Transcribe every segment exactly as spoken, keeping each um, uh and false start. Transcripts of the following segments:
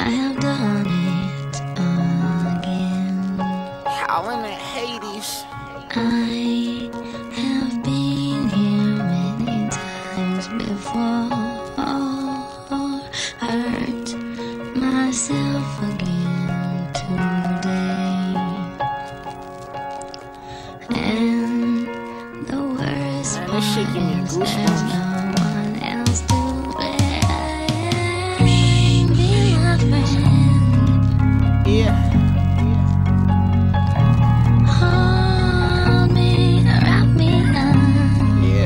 I have done it again. Howling in Hades. I have been here many times before. Hurt myself again today. And the worst Man, this shit give me part is goosebumps. there's no one else to blame. Be my friend. Yeah. Hold me, wrap me up. Yeah.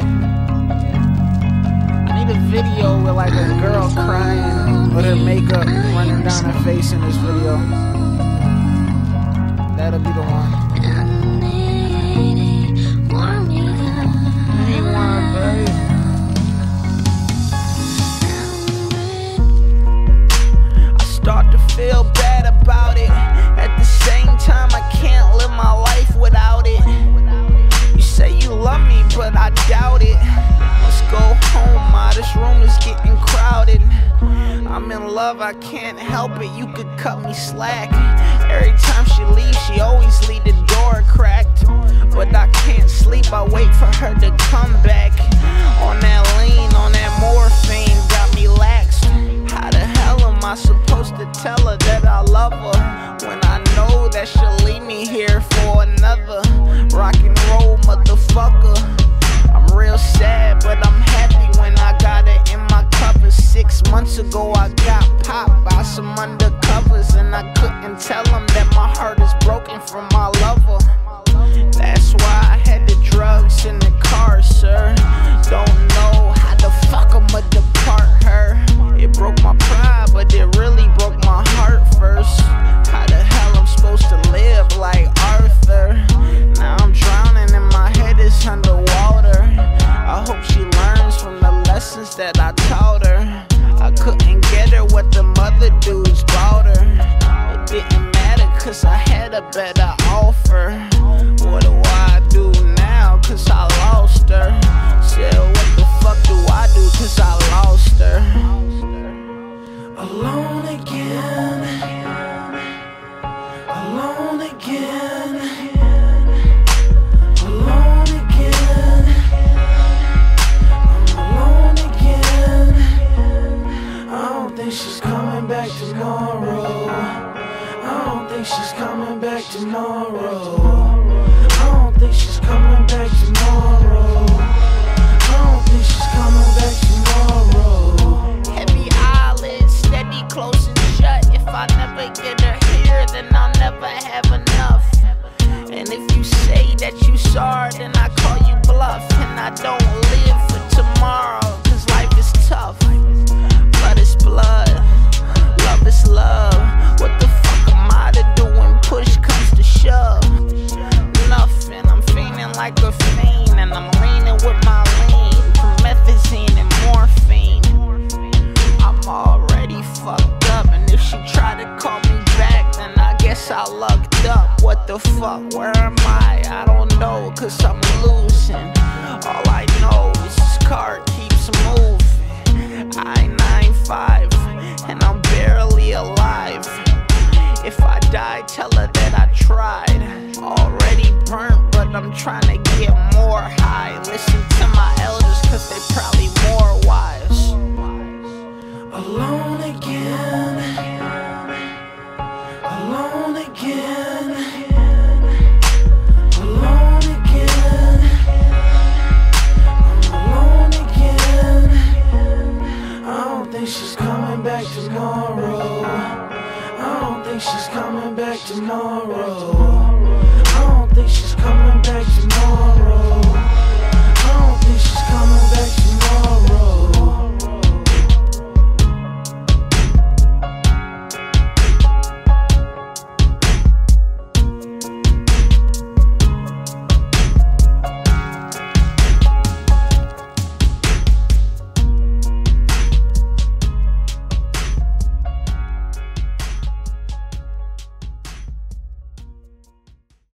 I need a video with like a girl crying with her makeup running down her face in this video. That'll be the one. I need it, warm me up. Anyone, babe. I start to feel bad about it. At the same time, I can't live my life without it. You say you love me, but I doubt it. Let's go home, ma, this room is getting crowded. I'm in love, I can't help it, you could cut me slack. Every time she leaves, she always leave the door cracked. But I can't sleep, I wait for her to come back. On that lean, on that morphine, got me laxed. How the hell am I supposed to tell her that I love her when I know that she'll leave me here for another? Rock and roll motherfucker. I'm real sad, but I'm happy when I got it in my cover. Six months ago I got popped by some undercovers, and I couldn't tell them that my heart is broken from my lover. That's why I had the drugs in the car, sir. Don't know how the fuck I'ma depart her. It broke my pride, but it really broke my heart first. How the hell I'm supposed to live like Arthur? Now I'm drowning and my head is underwater. I hope she learns from the lessons that I taught her. I couldn't get her what the mother dudes bought her. It didn't matter cause I had a better offer. What do I do now cause I lost her? Said what the fuck do I do cause I lost her? Alone again. Alone again. Alone again. I'm alone again. I don't think she's coming back tomorrow. I don't think she's coming back tomorrow. I don't think she's coming back tomorrow. I don't think she's coming back tomorrow. Heavy eyelids, steady closing shut. If I never get her here, then I'll never have enough. And if you say that you sorry, then I call you bluff. And I don't live for tomorrow, cause life is tough. Blood is blood, love is love. What the fuck am I to do when push comes to shove? Nothing, I'm feeling like a fiend, and I'm leaning with my lean, promethazine and morphine. I'm already fucked up, and if she try to call me back, then I guess I lucked up. What the fuck, where am I? I don't know, cause I'm losing. All I know is this car keeps moving. I ninety-five, and I'm barely alive. If I die, tell her that I tried. Already burnt, but I'm trying to get more high. Listen to my elders, cause they probably more wise. Alone again. Alone again. Alone again. I'm alone again. I don't think she's coming back tomorrow. I don't think she's coming back tomorrow.